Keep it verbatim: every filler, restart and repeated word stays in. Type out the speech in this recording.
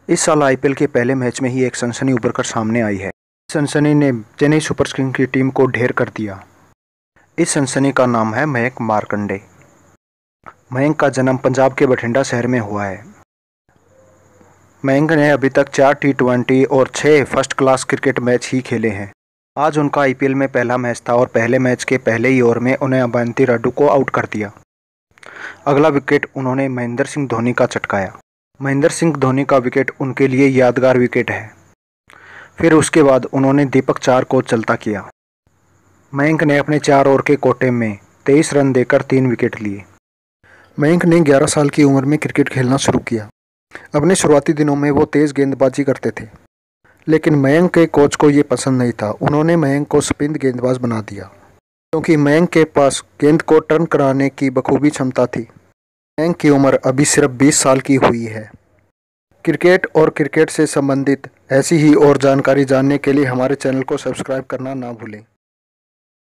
इस साल आईपीएल के पहले मैच में ही एक सनसनी उभर कर सामने आई है। सनसनी ने चेन्नई सुपर किंग्स की टीम को ढेर कर दिया। इस सनसनी का नाम है मयंक मार्कंडे। मयंक का जन्म पंजाब के बठिंडा शहर में हुआ है। मयंक ने अभी तक चार टी ट्वेंटी और छः फर्स्ट क्लास क्रिकेट मैच ही खेले हैं। आज उनका आईपीएल में पहला मैच था और पहले मैच के पहले ही ओवर में उन्हें अवंती राडू को आउट कर दिया। अगला विकेट उन्होंने महेंद्र सिंह धोनी का चटकाया। महेंद्र सिंह धोनी का विकेट उनके लिए यादगार विकेट है। फिर उसके बाद उन्होंने दीपक चार को चलता किया। मयंक ने अपने चार ओवर के कोटे में तेईस रन देकर तीन विकेट लिए। मयंक ने ग्यारह साल की उम्र में क्रिकेट खेलना शुरू किया। अपने शुरुआती दिनों में वो तेज़ गेंदबाजी करते थे, लेकिन मयंक के कोच को ये पसंद नहीं था। उन्होंने मयंक को स्पिन गेंदबाज बना दिया, क्योंकि मयंक के पास गेंद को टर्न कराने की बखूबी क्षमता थी। मयंक की उम्र अभी सिर्फ बीस साल की हुई है। क्रिकेट और क्रिकेट से संबंधित ऐसी ही और जानकारी जानने के लिए हमारे चैनल को सब्सक्राइब करना ना भूलें।